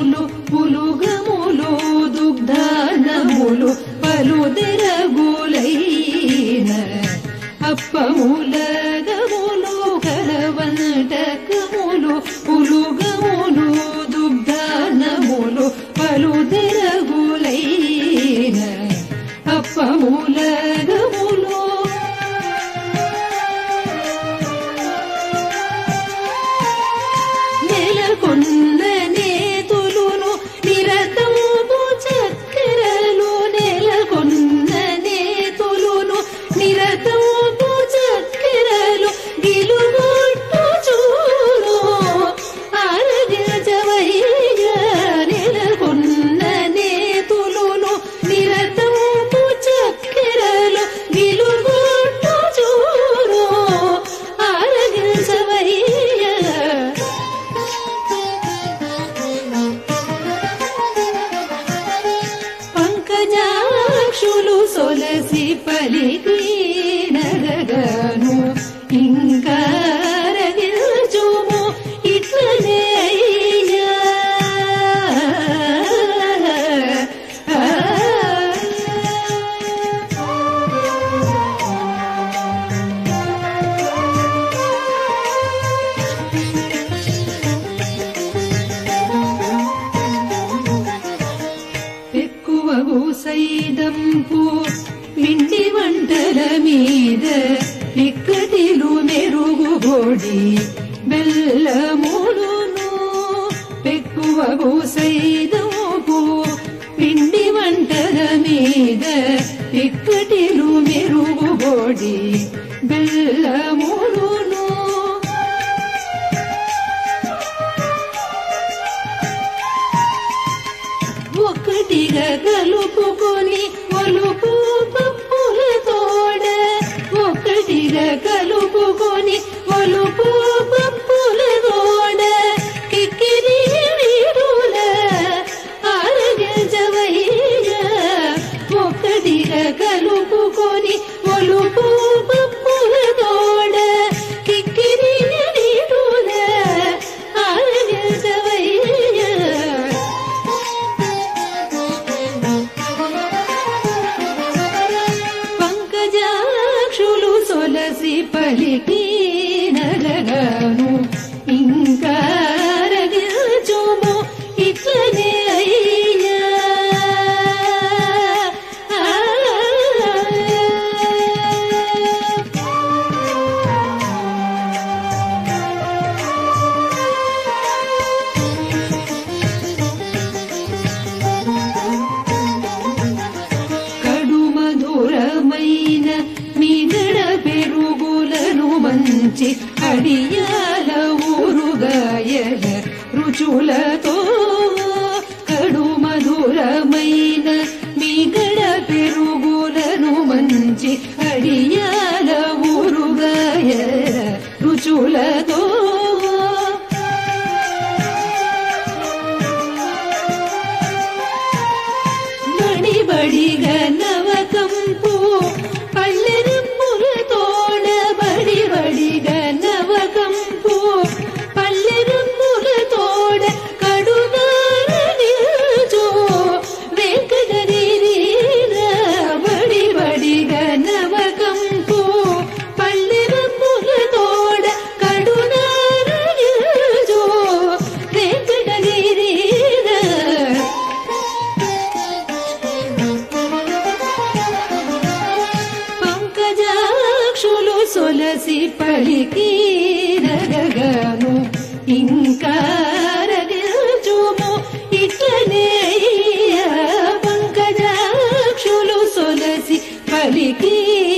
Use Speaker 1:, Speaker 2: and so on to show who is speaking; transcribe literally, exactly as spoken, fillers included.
Speaker 1: పులుగులు పులుగములు దుగ్ధాన్నములు పలుదెరగులైన అప్పములగములు కలవంటకములు పులుగములు దుగ్ధాన్నములు పలుదెరగులైన అప్పములగములు నెలకొన్న నేతులును నిరతము చక్కెరలు నెలకొన్న నేతులును నిరతము చక్కెరలు గిలుగొట్టు చూడు ఆరగించవయ్య నెలకొన్న నేతులును నిరతము చక్కెరలు గిలుగొట్టు చూడు ఆరగించవయ్య పంకజాక్షులు సొలసి పలికి నరగను ఇంకా రగిల్చుము ఇట్లనే అయ్యా ఎక్కువగు సైదంపు పిండి వంటల మీద ఇక్కటిలు మెరుగుబొడి బెల్లములును ఎక్కువగు సైదంపు పిండి వంటల మీద ఇక్కటిలు మెరుగుబొడి బెల్లములును ఒకటిగా కలుపుకొని ఒలుపు పప్పుల తోడ ఒకటిగా కలుపుకొని ఒలుపు పప్పుల తోడ కిక్కిరి వీడుల ఆరగించవయ్య ఒకటిగా కలుపుకొని ఒలుపు పప్పుల తోడ కిక్కిరి వీడుల ఆరగించవయ్య పంకజాక్షులు సొలసి పలికి నరగను ఇంకా రగిల్చుము ఇట్లనే అయ్యా కడు మధురమైన మిగడ పెరుగులను మంచి అడియాల ఊరుగాయల రుచులతో కడు మధురమైన మిగడ పెరుగులను మంచి అడియాల ఊరుగాయల రుచులతో బడిబడిగా నవకంపు పల్లెరంపుల తోడ బడిబడిగా నవకంపు పల్లెరంపుల తోడ కడుగార నిల్చో వెంకటగిరిన బడిబడిగా నవకంపు పల్లెరంపుల తోడ కడుగార నిల్చో వెంకటగిరిన పంకజాక్షులు సొలసి పలికి రగగను ఇంకా రగిల్చుము ఇట్లనే అయ్యా పంకజాక్షులు సొలసి పలికి